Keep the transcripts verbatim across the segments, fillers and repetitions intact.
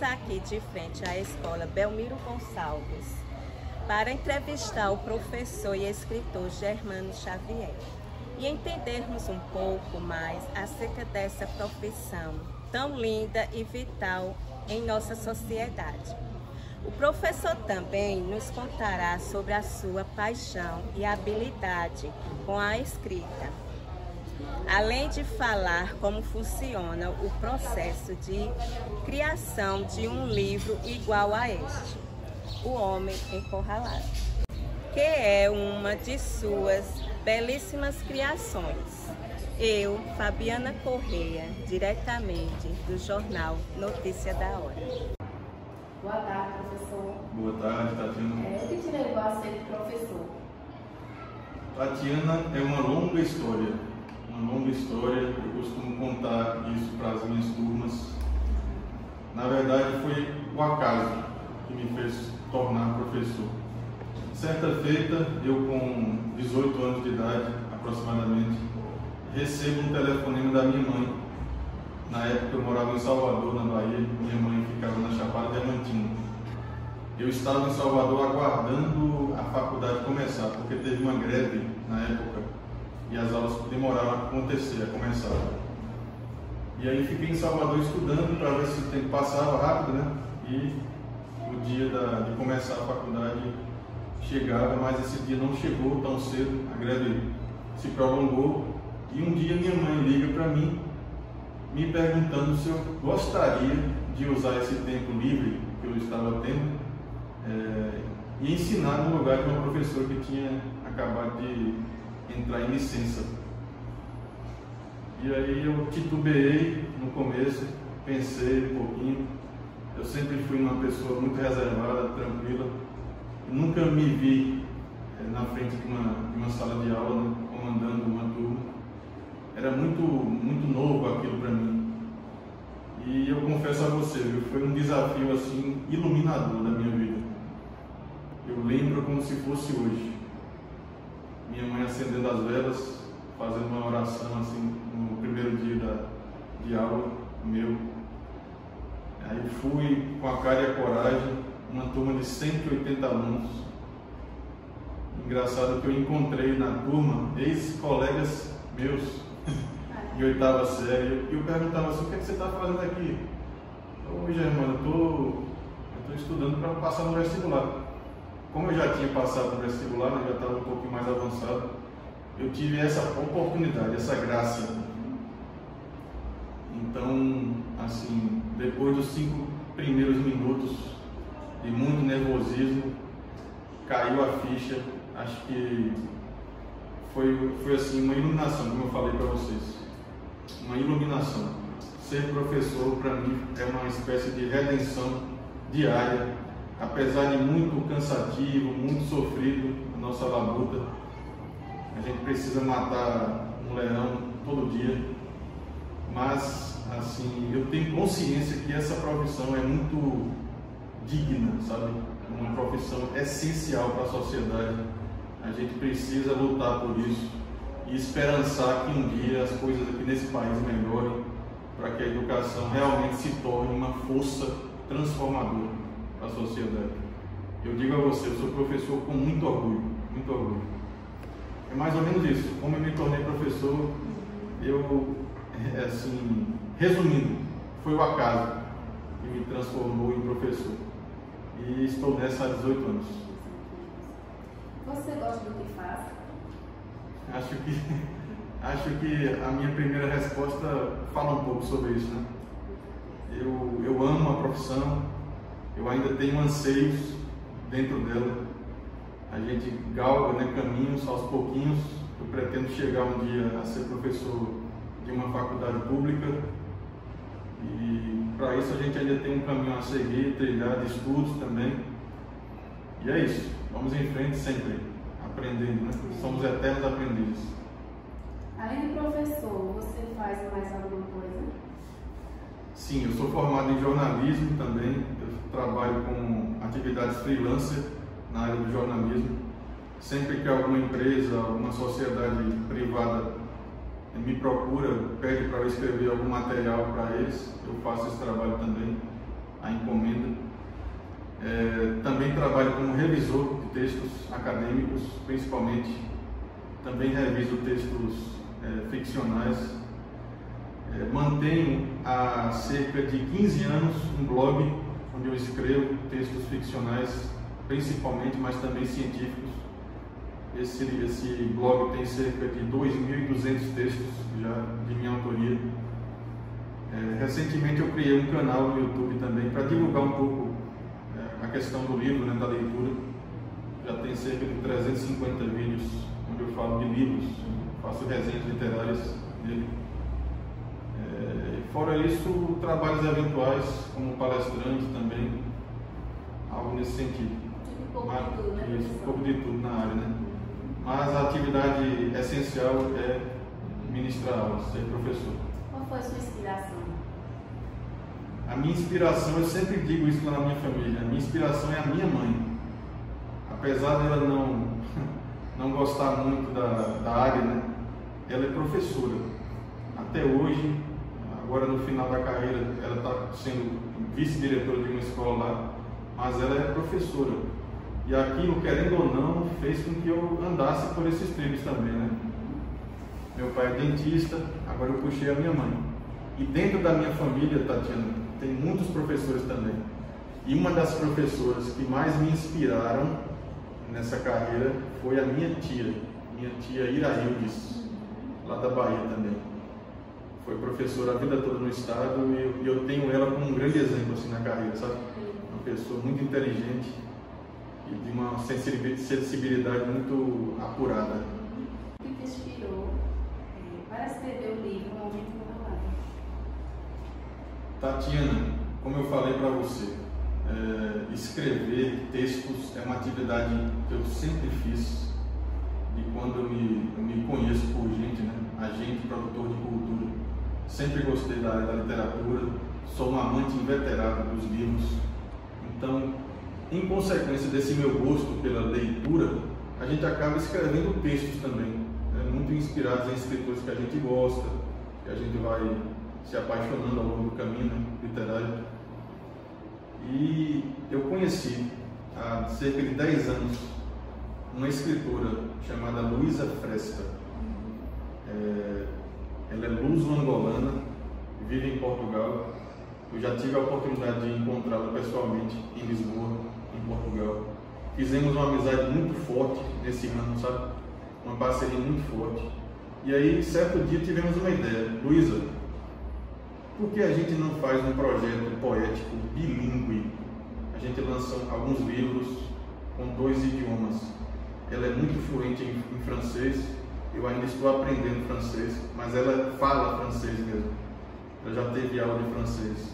aqui de frente à escola Belmiro Gonçalves para entrevistar o professor e escritor Germano Xavier e entendermos um pouco mais acerca dessa profissão tão linda e vital em nossa sociedade. O professor também nos contará sobre a sua paixão e habilidade com a escrita, além de falar como funciona o processo de criação de um livro igual a este, O Homem Encurralado, que é uma de suas belíssimas criações. Eu, Fabiana Correia, diretamente do jornal Notícia da Hora. Boa tarde, professor. Boa tarde, Tatiana. É, o que te levou a ser professor? Tatiana, é uma longa história. Uma longa história, eu costumo contar isso para as minhas turmas. Na verdade, foi o acaso que me fez tornar professor. Certa feita, eu com dezoito anos de idade, aproximadamente, recebo um telefonema da minha mãe. Na época eu morava em Salvador, na Bahia, minha mãe ficava na Chapada Diamantina. Eu estava em Salvador aguardando a faculdade começar, porque teve uma greve na época e as aulas demoraram a acontecer, a começar. E aí fiquei em Salvador estudando para ver se o tempo passava rápido, né? E o dia da, de começar a faculdade chegava, mas esse dia não chegou tão cedo, a greve se prolongou. E um dia minha mãe liga para mim, me perguntando se eu gostaria de usar esse tempo livre que eu estava tendo é, e ensinar no lugar de uma professora que tinha acabado de entrar em licença. E aí eu titubeei no começo, pensei um pouquinho. Eu sempre fui uma pessoa muito reservada, tranquila. Nunca me vi é, na frente de uma, de uma sala de aula, né, comandando uma turma. Era muito, muito novo aquilo para mim. E eu confesso a você, viu, foi um desafio assim iluminador da minha vida. Eu lembro como se fosse hoje. Minha mãe acendendo as velas, fazendo uma oração assim no primeiro dia da, de aula meu. Aí fui com a cara e a coragem, uma turma de cento e oitenta alunos. Engraçado que eu encontrei na turma ex-colegas meus de oitava série, e eu perguntava assim: o que, é que você está fazendo aqui? Ô Germano, eu estou estudando para passar no vestibular. Como eu já tinha passado no vestibular, né, já estava um pouquinho mais avançado, eu tive essa oportunidade, essa graça. Então, assim, depois dos cinco primeiros minutos de muito nervosismo, caiu a ficha. Acho que foi, foi assim, uma iluminação, como eu falei para vocês. Uma iluminação. Ser professor, para mim, é uma espécie de redenção diária. Apesar de muito cansativo, muito sofrido, a nossa labuta. A gente precisa matar um leão todo dia. Mas, assim, eu tenho consciência que essa profissão é muito digna, sabe? Uma profissão essencial para a sociedade. A gente precisa lutar por isso e esperançar que um dia as coisas aqui nesse país melhorem, para que a educação realmente se torne uma força transformadora para a sociedade. Eu digo a você, eu sou professor com muito orgulho, muito orgulho. É mais ou menos isso. Como eu me tornei professor, eu, assim, resumindo, foi o acaso que me transformou em professor. E estou nessa há dezoito anos. Você gosta do que faz? Acho que, acho que a minha primeira resposta fala um pouco sobre isso, né? Eu, eu amo a profissão, eu ainda tenho anseios dentro dela. A gente galga, né, caminhos aos pouquinhos. Eu pretendo chegar um dia a ser professor de uma faculdade pública. E para isso a gente ainda tem um caminho a seguir, trilhar de estudos também. E é isso, vamos em frente sempre, aprendendo, né? Somos eternos aprendizes. Além de professor, você faz mais alguma coisa? Sim, eu sou formado em jornalismo também. Eu trabalho com atividades freelancer na área do jornalismo. Sempre que alguma empresa, alguma sociedade privada me procura, pede para eu escrever algum material para eles, eu faço esse trabalho também. a encomenda. É, também trabalho como revisor de textos acadêmicos, principalmente. Também reviso textos é, ficcionais. É, mantenho há cerca de quinze anos um blog onde eu escrevo textos ficcionais, principalmente, mas também científicos. Esse, esse blog tem cerca de dois mil e duzentos textos já de minha autoria. É, recentemente eu criei um canal no YouTube também para divulgar um pouco é, a questão do livro, né, da leitura. Já tem cerca de trezentos e cinquenta vídeos onde eu falo de livros, faço resenhas literárias dele. É, fora isso, trabalhos eventuais como palestrante também, algo nesse sentido. Um pouco de tudo, né? Isso, um pouco de tudo na área, né? Mas a atividade essencial é ministrar aulas, ser professor. Qual foi a sua inspiração? A minha inspiração, eu sempre digo isso lá na minha família, a minha inspiração é a minha mãe. Apesar dela não, não gostar muito da, da área, né? Ela é professora. Até hoje, agora no final da carreira, ela está sendo vice-diretora de uma escola lá, mas ela é professora. E aquilo, querendo ou não, fez com que eu andasse por esses trilhos também, né? Meu pai é dentista, agora eu puxei a minha mãe. E dentro da minha família, Tatiana, tem muitos professores também. E uma das professoras que mais me inspiraram nessa carreira foi a minha tia, minha tia Iraildes, lá da Bahia também. Foi professora a vida toda no estado e eu, eu tenho ela como um grande exemplo assim na carreira, sabe? Uma pessoa muito inteligente e de uma sensibilidade muito apurada. O que te inspirou é, para escrever o livro Um Homem Encurralado? Tatiana, como eu falei para você, é, escrever textos é uma atividade que eu sempre fiz de quando eu me, eu me conheço por gente, né? Agente, produtor de cultura. Sempre gostei da área da literatura, sou um amante inveterado dos livros. Então, em consequência desse meu gosto pela leitura, a gente acaba escrevendo textos também, né? Muito inspirados em escritores que a gente gosta, que a gente vai se apaixonando ao longo do caminho, né, literário. E eu conheci, há cerca de dez anos, uma escritora chamada Luísa Fresta. É, ela é luso-angolana, vive em Portugal. Eu já tive a oportunidade de encontrá-la pessoalmente em Lisboa, em Portugal. Fizemos uma amizade muito forte nesse ano, sabe? Uma parceria muito forte. E aí, certo dia, tivemos uma ideia. Luísa, por que a gente não faz um projeto poético bilíngue? A gente lança alguns livros com dois idiomas. Ela é muito fluente em, em francês, eu ainda estou aprendendo francês, mas ela fala francês mesmo. Ela já teve aula de francês.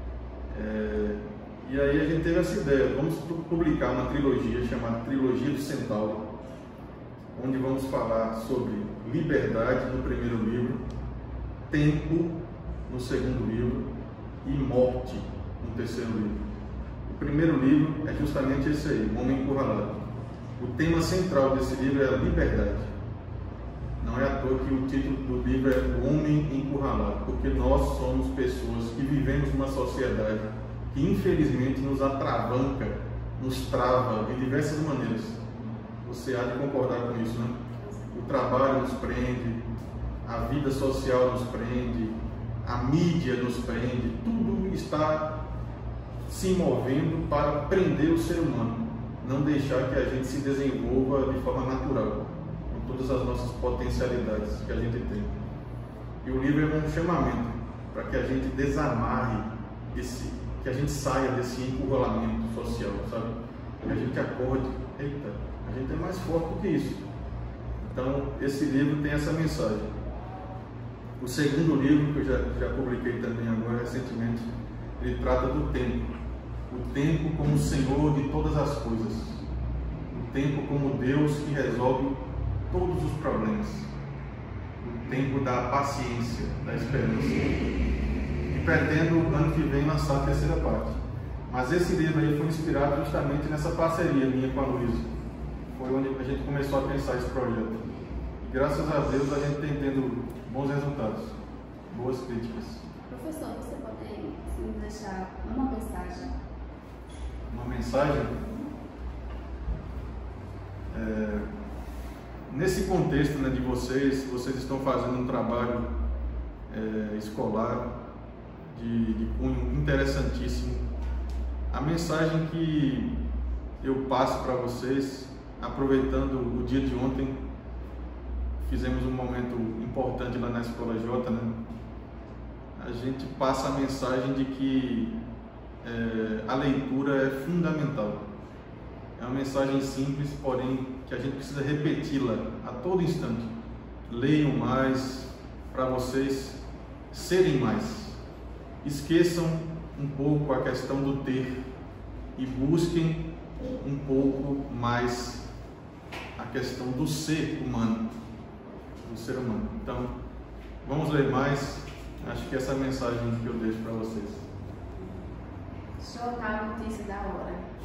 É, e aí a gente teve essa ideia, vamos publicar uma trilogia chamada Trilogia do Centauro, onde vamos falar sobre liberdade no primeiro livro, tempo no segundo livro e morte no terceiro livro. O primeiro livro é justamente esse aí, O Homem Encurralado. O tema central desse livro é a liberdade. Não é à toa que o título do livro é O Homem Encurralado, porque nós somos pessoas que vivemos numa sociedade que infelizmente nos atravanca, nos trava de diversas maneiras. Você há de concordar com isso, né? O trabalho nos prende, a vida social nos prende, a mídia nos prende, tudo está se movendo para prender o ser humano, não deixar que a gente se desenvolva de forma natural, com todas as nossas potencialidades que a gente tem. E o livro é um chamamento para que a gente desamarre esse, que a gente saia desse encurralamento social, sabe? Que a gente acorde, eita, a gente é mais forte do que isso. Então, esse livro tem essa mensagem. O segundo livro, que eu já, já publiquei também agora recentemente, ele trata do tempo. O tempo como o Senhor de todas as coisas. O tempo como Deus que resolve todos os problemas. O tempo da paciência, da esperança. E pretendo, ano que vem, lançar a terceira parte. Mas esse livro aí foi inspirado justamente nessa parceria minha com a Luísa. Foi onde a gente começou a pensar esse projeto. E graças a Deus a gente tem tendo bons resultados, boas críticas. Professor, você pode nos deixar uma mensagem? Uma mensagem? É, nesse contexto, né, de vocês, vocês estão fazendo um trabalho é, escolar de, de cunho interessantíssimo. A mensagem que eu passo para vocês, aproveitando o dia de ontem, fizemos um momento importante lá na Escola J, né? A gente passa a mensagem de que é, a leitura é fundamental. É uma mensagem simples, porém que a gente precisa repeti-la a todo instante. Leiam mais para vocês serem mais. Esqueçam um pouco a questão do ter e busquem um pouco mais a questão do ser humano, do ser humano. Então, vamos ler mais. Acho que essa é a mensagem que eu deixo para vocês. Jornal Notícia da Hora.